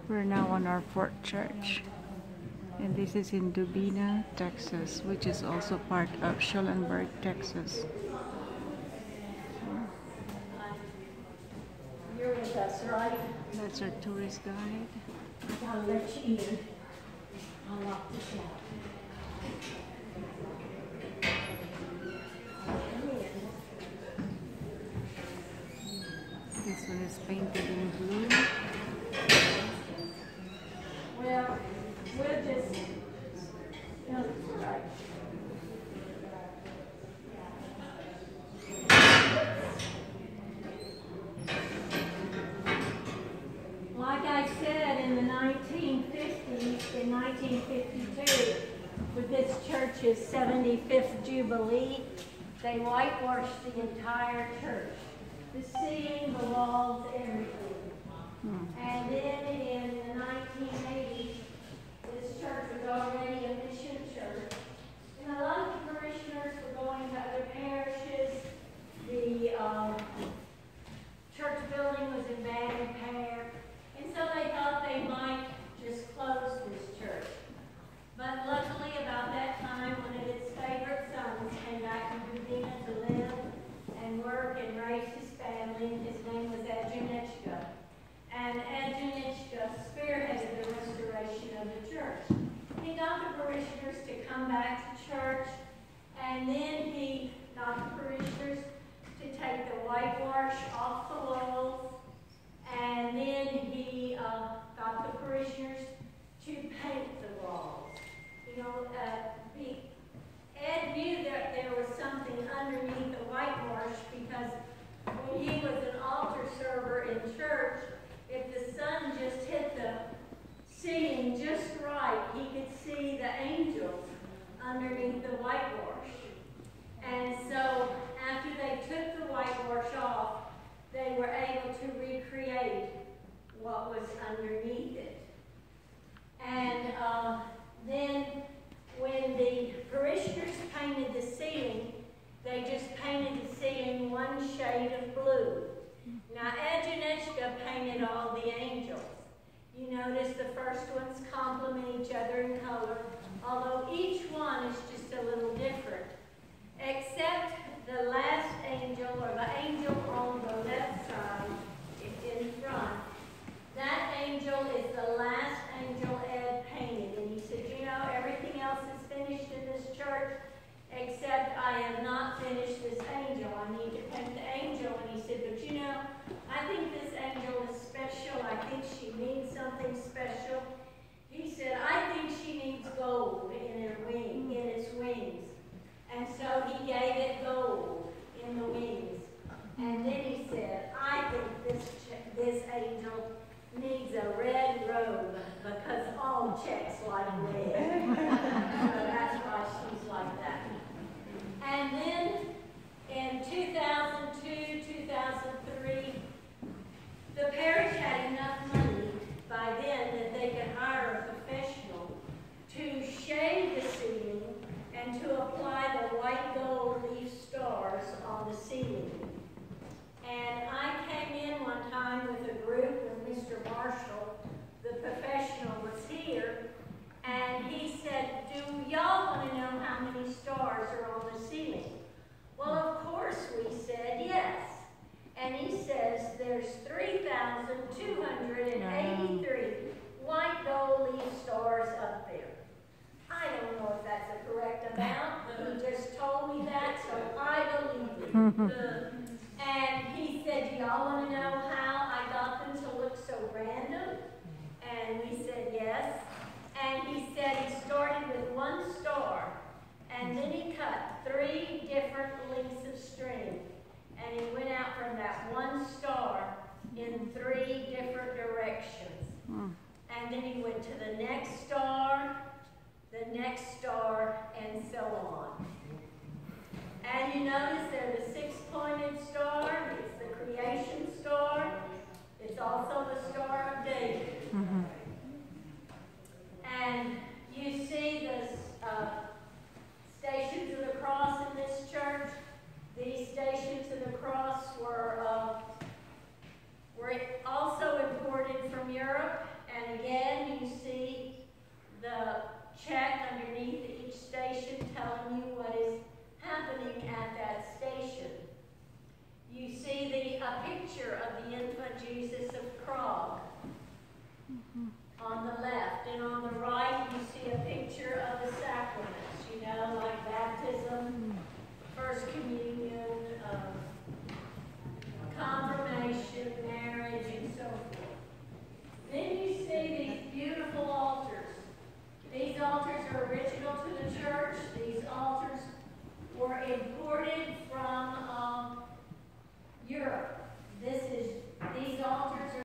We're now on our fourth church, and this is in Dubina, Texas, which is also part of Schulenburg, Texas. You're with us, right? That's our tourist guide. I gotta let you in. I'll lock this out. This one is painted in blue. Well, we'll just, right. Like I said, in the 1950s, in 1952, with this church's 75th Jubilee, they whitewashed the entire church. The ceiling, the walls, everything. And then in the 1980s, this church was already a mission church. And a lot of the parishioners were going to other parishes. The church building was in bad repair. And so they thought they might just close this church. But luckily, about that time, one of its favorite sons came back from Dubina to live and work and raise his family. His name was Adjunechka. And Adjunechka spearheaded the restoration of the church. He got the parishioners to come back to church, and then he got the parishioners to take the whitewash off the walls, and then he got the parishioners to paint the walls. You know, Ed knew that there was something underneath the whitewash because when he was an altar server in church, if the sun just hit the ceiling just right, he could see the angels underneath the whitewash. And so after they took the whitewash off, they were able to recreate what was underneath it. And then when the parishioners painted the ceiling, they just painted the ceiling one shade of blue. Now, Adjunechka painted all the angels. You notice the first ones complement each other in color, although each one is just a little different. Except the last angel, or the angel on the left side, in front. That angel is the last angel Ed painted. And he said, you know, everything else is finished in this church, except I have not finished this angel. I need to paint the angel. And he said, but you know, I think this angel is special. I think she means something special. He said, I think she needs gold in her wing, in its wings. And so he gave it gold in the wings. And then he said, I think this angel needs a red robe because all checks like red. So that's why she's like that. And then in 2002, 2003, the parish had enough money by then that they could hire a professional to shade the ceiling and to apply the white gold leaf stars on the ceiling. And I came in one time with a group, and Mr. Marshall, the professional, was here, and he said, do y'all want to know how many stars are on the ceiling? Well, of course we said yes. And he says there's 3,283 white gold leaf stars up there. I don't know if that's a correct amount, but he just told me that, so I believe him. And he said, do y'all want to know how I got them to look so random? And we said yes. And he said he started with one star, and then he cut 3 different lengths of string. And he went out from that one star in 3 different directions. And then he went to the next star, and so on. And you notice there's the 6-pointed star. It's the creation star. It's also the Star of David. And you see the stations of the cross in this church. These stations of the cross were also imported from Europe, and picture of